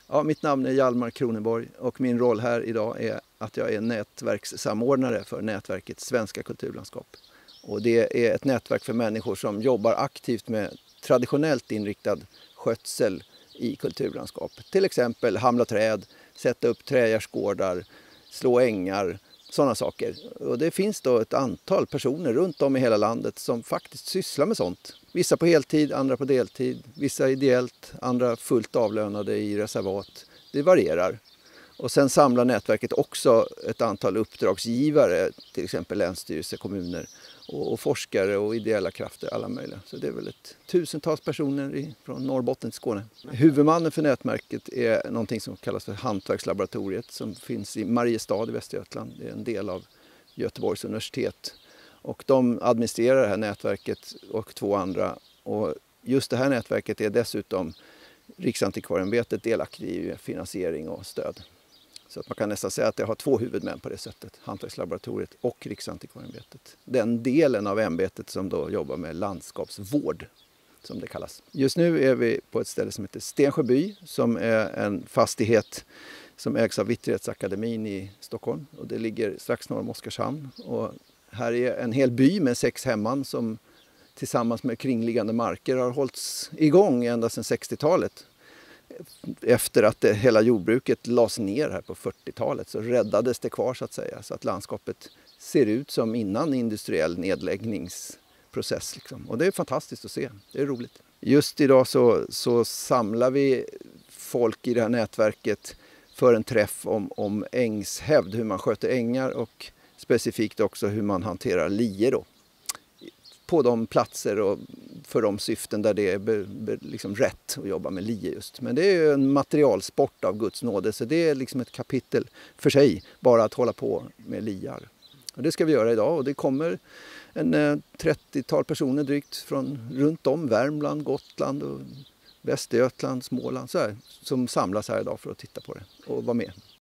Ja, mitt namn är Hjalmar Kronenborg och min roll här idag är att jag är nätverkssamordnare för nätverket Svenska kulturlandskap. Och det är ett nätverk för människor som jobbar aktivt med traditionellt inriktad skötsel i kulturlandskapet. Till exempel hamla träd, sätta upp trädgårdsgårdar, slå ängar, sådana saker. Och det finns då ett antal personer runt om i hela landet som faktiskt sysslar med sånt. Vissa på heltid, andra på deltid, vissa ideellt, andra fullt avlönade i reservat. Det varierar. Och sen samlar nätverket också ett antal uppdragsgivare, till exempel länsstyrelser, kommuner och forskare och ideella krafter, alla möjliga. Så det är väl ett tusentals personer från Norrbotten till Skåne. Huvudmannen för nätverket är någonting som kallas för Hantverkslaboratoriet som finns i Mariestad i Västergötland. Det är en del av Göteborgs universitet. Och de administrerar det här nätverket och 2 andra. Och just det här nätverket är dessutom Riksantikvarieämbetet delaktig i finansiering och stöd. Så att man kan nästan säga att det har 2 huvudmän på det sättet, Hantverkslaboratoriet och Riksantikvarieämbetet. Den delen av ämbetet som då jobbar med landskapsvård, som det kallas. Just nu är vi på ett ställe som heter Stensjöby, som är en fastighet som ägs av Vitterhetsakademin i Stockholm. Och det ligger strax norr om Oskarshamn. Och här är en hel by med 6 hemman som tillsammans med kringliggande marker har hållits igång ända sedan 60-talet. Efter att hela jordbruket lades ner här på 40-talet så räddades det kvar så att säga. Så att landskapet ser ut som innan industriell nedläggningsprocess. Liksom. Och det är fantastiskt att se, det är roligt. Just idag så samlar vi folk i det här nätverket för en träff om ängshävd, hur man sköter ängar och specifikt också hur man hanterar lie då. På de platser och för de syften där det är liksom rätt att jobba med lie just. Men det är ju en materialsport av Guds nåde så det är liksom ett kapitel för sig bara att hålla på med liar. Och det ska vi göra idag och det kommer en 30-tal personer drygt från runt om Värmland, Gotland och Västergötland, Småland så här, som samlas här idag för att titta på det och vara med.